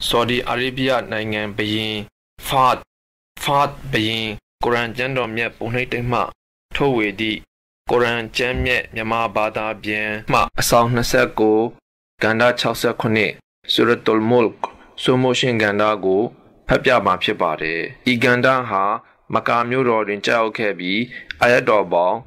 Saudi Arabia နိုင်ငံဘရင် Fahd ဘရင်ကုရ်အာန်ကျမ်းတော်မြတ်ပုံနှိပ်တိတ်မှထုတ်ဝေသည့်ကုရ်အာန်ကျမ်းမြတ်မြန်မာဘာသာပြန်မှအဆောင်29ကန္ဓာ68 Suratul Mulk ဆိုမိုရှင်ကန္ဓာကိုဖတ်ပြမှာဖြစ်ပါတယ်။ဤကန္ဓာဟာမက္ကာမြို့တော်တွင်ကြောက်ခဲ့ပြီးအာယတ်တော်ပေါင်း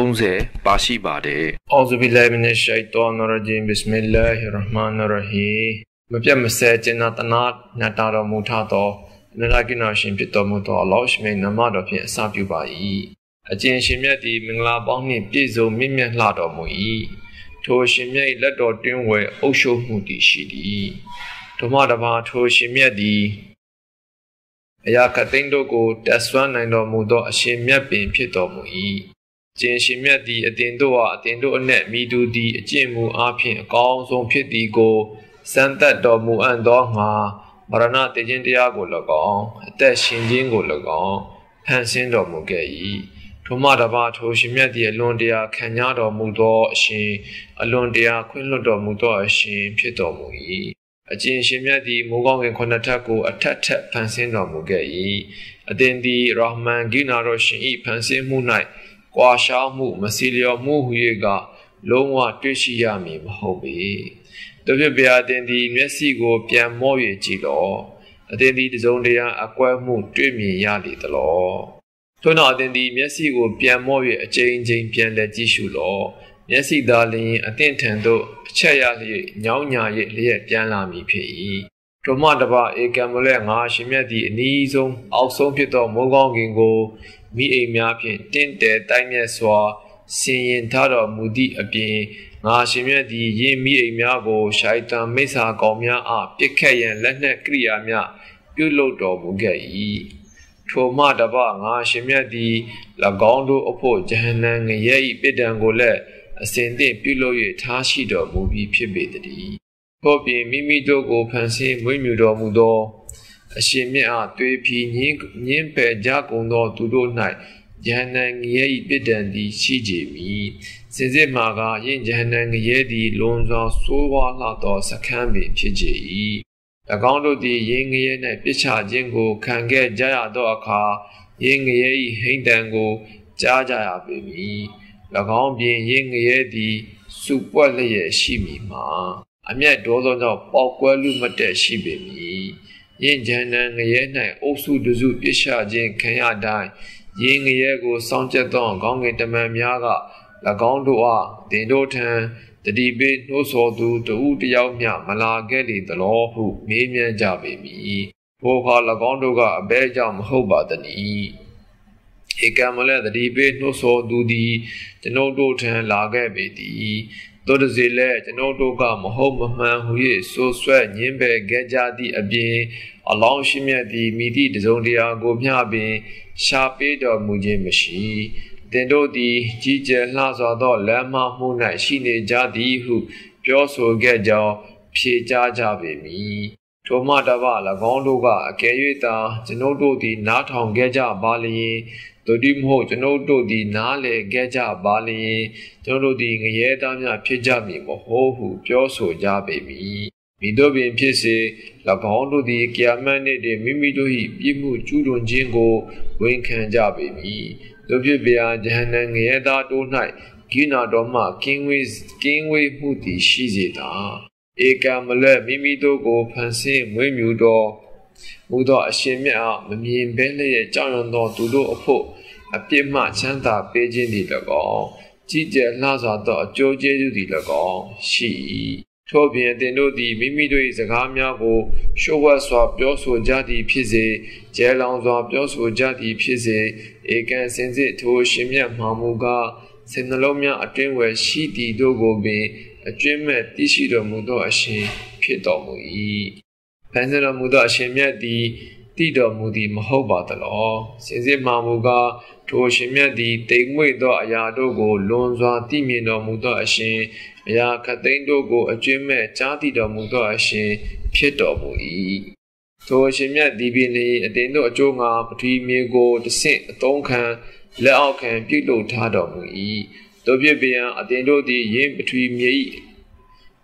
30ပါရှိပါတယ်။အော်ဇူဘီလာမင်ရှိုင်တောနရဂျီမ်ဘစ်မီလာဟီရ်ရ်မာနရ်ရဟီမ်မပြတ်မစဲကျင်နာတနာညတာတော်မူထသောနရကိနာရှင်ဖြစ်တော်မူသောအလ္လာဟ်ရှိမိန်နာမတော်ဖြင့်အစပြုပါ၏အကျဉ်ရှင်မြတ်သည်မင်္ဂလာပေါင်းနှင့်ပြည့်စုံမြင့်မြတ်လှတော်မူ၏ထိုရှင်မြတ်လက်တော်တွင်ဝဲအုပ်ချုပ်မှုတည်ရှိသည်ထိုမှတပါထိုရှင်မြတ်သည်အရာခသိန်းတို့ကိုတက်ဆွမ်းနိုင်တော်မူသောအရှင်မြတ်ပင်ဖြစ်တော်မူ၏ကျင်ရှင်မြတ်သည်အတင်တို့အားအတင်တို့အနက်မိသူသည်အကျင့်မူအားဖြင့်အကောင်းဆုံးဖြစ်သည်ကိုစံသက်တော်မူအံ့သောငါမရဏတည်ခြင်းတရားကို၎င်းအသက်ရှင်ခြင်းကို၎င်းဖန်ဆင်းတော်မူခဲ့၏ထိုမှတပါထိုရှင်မြတ်သည်အလွန်တရာခံရတော်မူသောအရှင်အလွန်တရာခွင့်လွှတ်တော်မူသောအရှင်ဖြစ်တော်မူ၏အကျဉ်ရှင်မြတ်သည်မိုးကောင်းကင်ခုနှစ်ထပ်ကိုအထက်ထက်ဖန်ဆင်းတော်မူခဲ့၏အသင်သည်ရာဟ်မန်ဂိနာတော်ရှင်၏ဖန်ဆင်းမှု၌ကွာရှားမှုမစီလျော်မှုဟူ၍ကလုံးဝတွေ့ရှိရမည်မဟုတ်ပေတို့ဖြစ်ပြအသင်သည်မျက်စိကိုပြန်မော့၍ကြည့်လောအသင်သည်တစုံတရာအကွဲမှုတွေ့မြင်ရလေသလောထို့နောက်အသင်သည်မျက်စိကိုပြန်မော့၍အချိန်ချင်းပြန်လက်ကြည့်ရှုလောမျက်စိသာလျင်အသင်ထံသို့အချက်ရလျက်ညောင်းညာ၍လျက်ပြန်လာမည်ဖြစ်၏ထိုမှတပါဧကံမလဲငါရှင်မြတ်သည်အနည်းဆုံးအောက်ဆုံးဖြစ်သောမိုးကောင်းကင်ကိုမိအိမ်များဖြင့်တင့်တယ်တိုင်းမြတ်စွာဆင်ရင်ထားတော်မူသည့်အပြင်ငါရှင်မြတ်သည်ယင်းမိအိမ်များကိုရှိုက်တန်မိစ္ဆာကောင်များအားပစ်ခတ်ရန်လက်နက်ကိရိယာများပြုလုပ်တော်မူခဲ့၏ထိုမှတပါငါရှင်မြတ်သည်၎င်းတို့အဖို့ဂျဟန္နမ်ငရဲ၏ပြစ်ဒဏ်ကိုလည်းအစဉ်သင့်ပြုလုပ်၍ထားရှိတော်မူပြီးဖြစ်ပေတည်းထို့ပြင်မိမိတို့ကိုဖန်ဆင်းမွေးမြူတော်မူသောအရှင်မြတ်အားသွေးဖြီးညင်းပယ်ကြကုန်သောသူတို့၌ယဟန္နံငရဲ၏ပြစ်ဒဏ်သည်ရှိကြမည်စင်စစ်မှာကယင်းယဟန္နံငရဲသည်လွန်စွာဆိုးဝါးလှသောစခန်းပင်ဖြစ်ကြ၏၎င်းတို့သည်ယင်းငရဲ၌ပြစ်ချခြင်းကိုခံခဲ့ကြရသောအခါယင်းငရဲ၏ဟိမ့်တံကိုကြားကြရပေမည်၎င်းပြင်ယင်းငရဲသည်စုပွက်လျက်ရှိမည်မှာအမျက်ဒေါသကြောင့်ပေါက်ကွဲလူမတက်ရှိပေမည်ယင်းယဟန္နံငရဲ၌အုပ်စုတစုပြစ်ချခြင်းခံရတိုင်းယင်းငရဲကိုစောင့်ကြက်သောခေါင်းငယ်တမန်များက၎င်းတို့အားတင်တို့ထံတတိပိနှိုးဆော်သူတဦးတယောက်မျှမလာခဲ့လေသလောဟုမေးမြန်းကြပေမည်ထိုအခါ၎င်းတို့ကအဘဲကြောင့်မဟုတ်ပါသနည်းဧကံမလဲတတိပိနှိုးဆော်သူသည်ကျွန်ုပ်တို့ထံလာခဲ့ပေသည်တို့တစေလဲကျွန်ုပ်တို့ကမဟုတ်မမှန်ဟု၍ဆိုဆွဲညင်းပယ်ခဲ့ကြသည့်အပြင်အလောင်းရှိမြတ်သည်မိသည့်တစုံတရာကိုမျှပင်ရှာပေးတော်မူခြင်းမရှိတင်တို့သည်ကြီးကျယ်လှစွာသောလမ်းမမှု၌ရှိနေကြသည်ဟုပြောဆိုခဲ့ကြောင်းဖြေကြားကြပေမည်ထိုမှတပါ၎င်းတို့ကအကယ်၍သာကျွန်ုပ်တို့သည်နားထောင်ခဲ့ကြပါလျင်တို့ဒီမဟုတ်ကျွန်ုပ်တို့သည်နားလည်ခဲ့ကြပါလျင်ကျွန်ုပ်တို့သည်ငရဲသားများဖြစ်ကြမည်မဟုတ်ဟုပြောဆိုကြပေမည်မိတို့ပင်ဖြစ်စေ၎င်းတို့သည်ကိယာမတ်နေ့တွင်မိမိတို့၏ပြစ်မှုကျူးလွန်ခြင်းကိုဝန်ခံကြပေမည်တို့ဖြစ်ပြာဂျဟန္နံငရဲသားတို့၌ဂိနာတော်မှကင်းဝေးမှုသည်ရှိစေသာဧကံမလဲမိမိတို့ကိုဖန်ဆင်းမွေးမြူတော်မူသောအရှင်မြတ်အားမမြင်ဘဲလျက်ကြောက်ရွံ့သောသူတို့အဖို့အပြစ်မှချမ်းသာပေးခြင်းသည်၎င်းကြီးကျယ်လှစွာသောအကျိုးကျေးဇူးသည်၎င်းရှိ၏ထို့ပြင်သင်တို့သည်မိမိတို့၏စကားများကိုရှုဝတ်စွာပြောဆိုကြသည်ဖြစ်စေကျဲလောင်စွာပြောဆိုကြသည်ဖြစ်စေဧကံစင်စစ်ထိုရှင်မြတ်မှာမူကားစိတ်နှလုံးများအတွင်းဝယ်ရှိသည်တို့ကိုပင်အကျွင့်မဲ့သိရှိတော်မူသောအရှင်ဖြစ်တော်မူ၏ဖန်ဆင်းတော်မူသောအရှင်မြတ်သည်တည်တော်မူသည်မဟုတ်ပါသလောစင်စစ်မှာမူကားထိုရှင်မြတ်သည်တိမ်မွေ့သောအရာတို့ကိုလွန်စွာသိမြင်တော်မူသောအရှင်အရာခတ်သိမ်းတို့ကိုအကျွင့်မဲ့ကြားသိတော်မူသောအရှင်ဖြစ်တော်မူ၏ထိုအရှင်မြတ်သည်ပင်အတင်တို့အကျိုးငါပထဝီမြေကိုတဆင့်အသုံးခံလက်အောက်ခံပြုလုပ်ထားတော်မူ၏တို့ဖြစ်ပြန်အတင်တို့သည်ယင်းပထဝီမြေ၏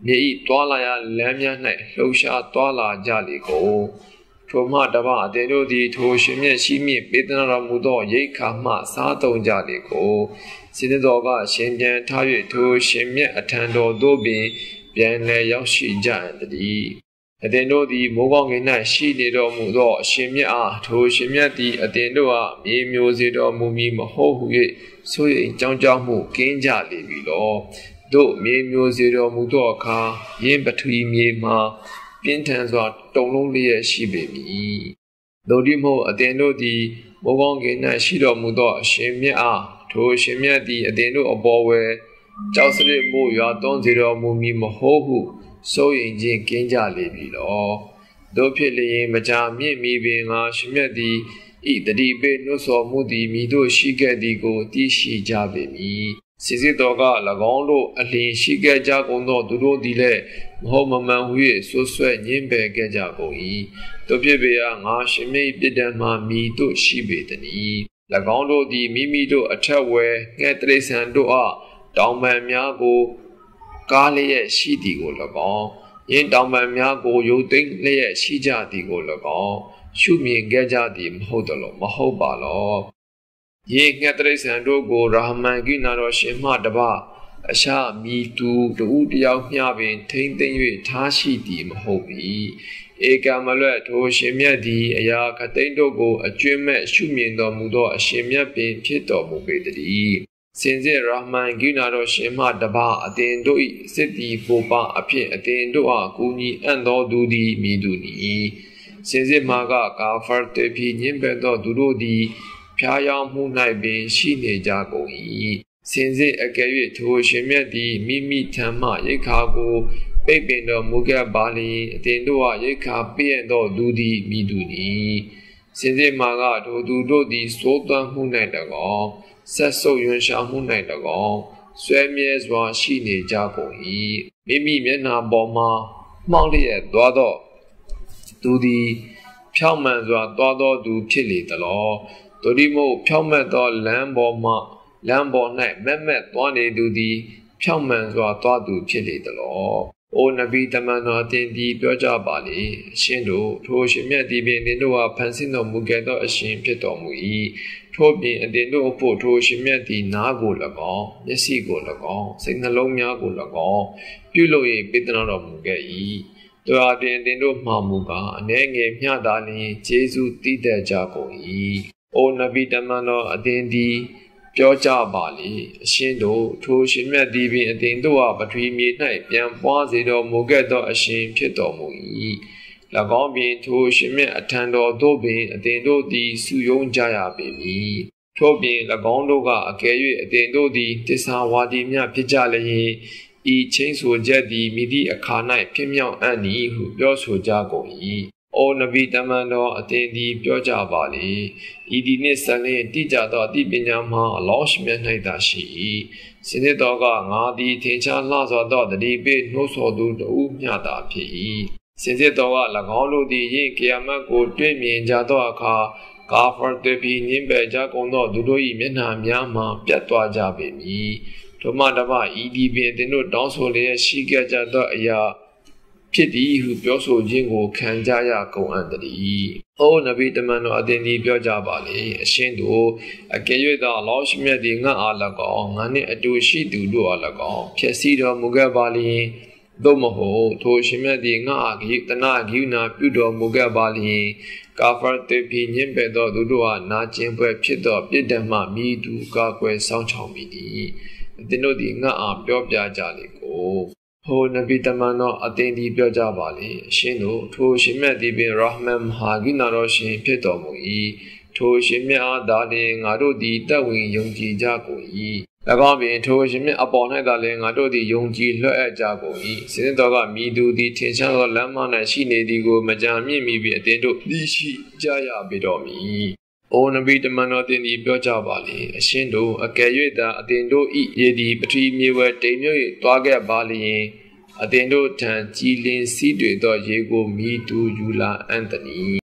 မြေဤတွာလာရလမ်းများ၌လှုပ်ရှားတွာလာကြလေကုန်ထိုမှတပါအသင်တို့သည်ထိုရှင်မြတ်ရှိမြင့်ပေးသနာတော်မူသောရိတ်ခါမှစားသုံးကြလေကုန်စင်တော်ကရှင်ပြန်ထား၍ထိုရှင်မြတ်အထံတော်သို့ပင်ပြန်လည်ရောက်ရှိကြသည်အသင်တို့သည်မိုးကောင်းကင်၌ရှိနေတော်မူသောအရှင်မြတ်အားထိုရှင်မြတ်သည်အသင်တို့အားမြေမျိုးစေတော်မူမည်မဟုတ်ဟု၍ဆိုရင်ကြောင်းကြောင်းမှုကင်းကြလေပြီလောတို့မြေမျိုးစေတော်မူသောအခါယင်းပထဝီမြေမှာပြင်းထန်စွာတုံလုံးလျက်ရှိပေမည်တို့ဒီမို့အသင်တို့သည်မိုးကောင်းကင်၌ရှိတော်မူသောအရှင်မြတ်အားထိုရှင်မြတ်သည်အသင်တို့အပေါ်ဝဲကြောက်စရစ်မှုရွာသွန်းစေတော်မူမည်မဟုတ်ဟုစိုးရင်ချင်းကင်းကြလေပြီလောတို့ဖြစ်လျင်မကြာမြင့်မီပင်ငါရှင်မြတ်သည်ဤတတိပေနှုတ်ဆော်မှုသည်မိတို့ရှိခဲ့သည်ကိုသိရှိကြပေမည်စီစစ်တော်က၎င်းတို့အလင်းရှိခဲ့ကြကုန်သောသူတို့သည်လည်းမဟုတ်မမှန်ဟု၍ဆွဆွဲညှင်းပယ်ခဲ့ကြကုန်၏တို့ဖြစ်ပေရာငါရှင်မြတ်ပြစ်ဒဏ်မှမိတို့ရှိပေသည်၎င်းတို့သည်မိမိတို့အထက်ဝဲငှက်တရိษံတို့အားတောင်ပန်များကိုကားလျက်ရှိသည်ကို၎င်းယင်းတောင်ပန်များကိုယုတ်သိမ်းလျက်ရှိကြသည်ကို၎င်းရှုမြင်ခဲ့ကြသည်မဟုတ်သလိုမဟုတ်ပါလောယင်းငှက်တရိษံတို့ကိုရာဟမန်ကိနာတော်ရှင်မှတပါအရှာမိတူတူတယောက်မျှပင်ထိမ့်သိမ့်၍ထားရှိသည်မဟုတ်ပြီဧကမလွတ်ထိုရှင်မြတ်သည်အရာခသိန်းတို့ကိုအကျွင့်မဲ့ရှုမြင်တော်မူသောအရှင်မြတ်ပင်ဖြစ်တော်မူပေတည်းစင်စစ်ရာဟမန်ကိနာတော်ရှင်မှတပါအသင်တို့၏စစ်တီကိုပါအဖြစ်အသင်တို့အားကူညီအံ့သောသူသည်မည်သူနည်းစင်စစ်မှာကကာဖာတေဖီညင်ပယ်သောသူတို့သည်ဖျားယောင်းမှု၌ပင်ရှိနေကြကုန်၏စင်စစ်အကယ်၍ထိုရှင်မြတ်သည်မိမိထံမှရိခါကိုပိတ်ပင်တော်မူခဲ့ပါလျင်အသင်တို့အားရိခါပြည့်သောသူသည်မည်သူနည်းစင်စစ်မှာကထိုသူတို့သည်စိုးသွမ်းမှု၌၎င်းဆက်ဆုပ်ရွံရှာမှု၌၎င်းဆွဲမြဲစွာရှိနေကြကုန်၏မိမိမျက်နှာပေါ်မှမှောက်လျက်သွားသောသူသည်ဖြောင့်မတ်စွာသွားသောသူဖြစ်လေသလောတို့ဒီမို့ဖြောင့်မတ်သောလမ်းပေါ်၌မက်မက်သွားနေသူသည်ဖြောင့်မတ်စွာသွားသူဖြစ်လေသလောအိုနဗီတမန်တော်တင်သည်ပြောကြပါလေအရှင်တို့ထိုရှင်မြတ်သည်ပင်တင်တို့အားဖန်ဆင်းတော်မူခဲ့သောအရှင်ဖြစ်တော်မူ၏ထို့ပြင်အတင်တို့အဖို့ထိုရှင်မြတ်သည်နားကို၎င်းမျက်စိကို၎င်းစိတ်နှလုံးများကို၎င်းပြုလုပ်၍ပေးသနာတော်မူခဲ့၏တို့အားတင်တို့မှမူကားအနေငယ်မျှသာလျင်ယေရှုတည်တတ်ကြကုန်၏အိုနဗီတမန်တော်အတင်သည်ပြောကြပါလေအရှင်တို့ထိုရှင်မြတ်သည်ပင်အသင်တို့အားပထဝီမြေ၌ပြန်ပွားစေတော်မူခဲ့သောအရှင်ဖြစ်တော်မူ၏၎င်းပင်ထိုရှင်မြတ်အထံတော်သို့ပင်အသင်တို့သည်စုယုံကြရပေမည်ထို့ပြင်၎င်းတို့ကအကယ်၍အသင်တို့သည်တစ္ဆာဝါဒီများဖြစ်ကြလျင်ဤချင်းဆိုချက်သည်မိသည့်အခါ၌ဖြစ်မြောက်အံ့ဤဟုပြောဆိုကြကုန်၏အိုနဗီတမန်တော်အသင်သည်ပြောကြပါလေဤဒီနှင့်ဆက်လျင်တိကျသောအသိပညာမှာအလောရှိမြတ်၌သာရှိ၏စင်စစ်တော်ကငါသည်ထင်ရှားလှစွာသောတတိပိနှုတ်ဆော်သူတဦးမျှသာဖြစ်၏စင်စစ်တော်က၎င်းတို့သည်ယင်းကိယာမတ်ကိုတွေ့မြင်ကြသောအခါကာဖာတေဖီညင်ပယ်ကြကုန်သောသူတို့၏မျက်နှာများမှပြတ်သွားကြပေမည်ထိုမှတပါဤဒီပင်သင်တို့တောင်းဆိုလျက်ရှိခဲ့ကြသောအရာဖြစ်သည်ဟုပြောဆိုခြင်းကိုခံကြရကုန်အံ့တည်း။အိုနဗီတမန်တော်အသင်သည်ပြောကြပါလေအရှင်တို့အကယ်၍သာအလောရှိမြတ်သည်ငါအား၎င်းငါနှင့်အတူရှိသူတို့အား၎င်းဖြစ်စီတော်မူခဲ့ပါလျင်သို့မဟုတ်ထိုရှင်မြတ်သည်ငါအားတနာဂိူနာပြုတော်မူခဲ့ပါလျင်ကာဖာတေဖီညင်ပယ်သောသူတို့အားနာကျင်ပွဲဖြစ်သောပြစ်ဒဏ်မှမိသူကာကွယ်ဆောင်ချောင်မိသည်။အသင်တို့သည်ငါအားပြောပြကြလေကိုဟိုနဗီတမန်တော်အသင်သည်ပြောကြပါလေအရှင်တို့ထိုရှင်မြတ်သည်ပင်ရာဟမန်မဟာဂိနာတော်ရှင်ဖြစ်တော်မူ၏ထိုရှင်မြတ်အားသာလျှင်ငါတို့သည်တက်ဝင်ယုံကြည်ကြကုန်၏၎င်းပင်ထိုရှင်မြတ်အပေါ်၌သာလျှင်ငါတို့သည်ယုံကြည်လွှဲအပ်ကြကုန်၏စင်တော်ကမိသူသည်ထင်ရှားသောလမ်းမ၌ရှိနေသည်ကိုမကြာမြင့်မီပင်အသင်တို့သိရှိကြရပေတော်မူ၏အိုနဗီတမန်တော်တင်သည်ပြောကြပါလေအရှင်တို့အကယ်၍သာအသင်တို့ဤရည်သည်ပထဝီမြေဝဲတိမ်မြုပ်၍တွားခဲ့ပါလျင်အသင်တို့ထံကြည်လင်စီးတွေသောရေကိုမိတူယူလာအံ့တနီ